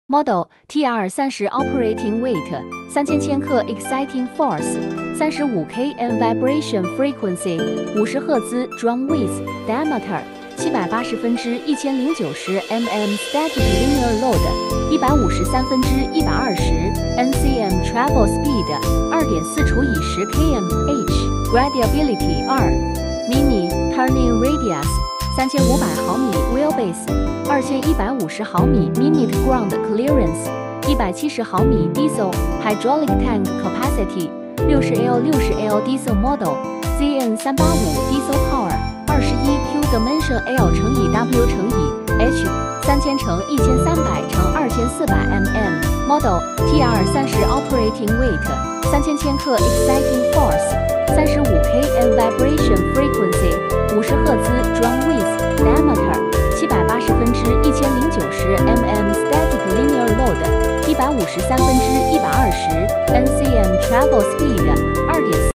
Model TR30 Operating Weight 3000千克 Exciting Force 35 kN Vibration Frequency 50赫兹 Drum Width Diameter 780分之1090 mm Static Linear Load 153分之120 NCM Travel Speed 2.4除以10 km/h Gradability 2 Mini Turning Radius 3500毫米 Wheelbase 2150毫米 Minute Ground Clearance 170毫米 Diesel Hydraulic Tank Capacity 60L Diesel Model ZN385 Diesel Power 21Q Dimension L 乘以 W 乘以 H 3000乘1300乘2400 mm Model TR30 Operating Weight 3000千克 Exciting Force 35 kN Vibration Frequency 50赫兹 Drum Width Diameter 780分之1090 mm Static Linear Load 153分之120 NCM Travel Speed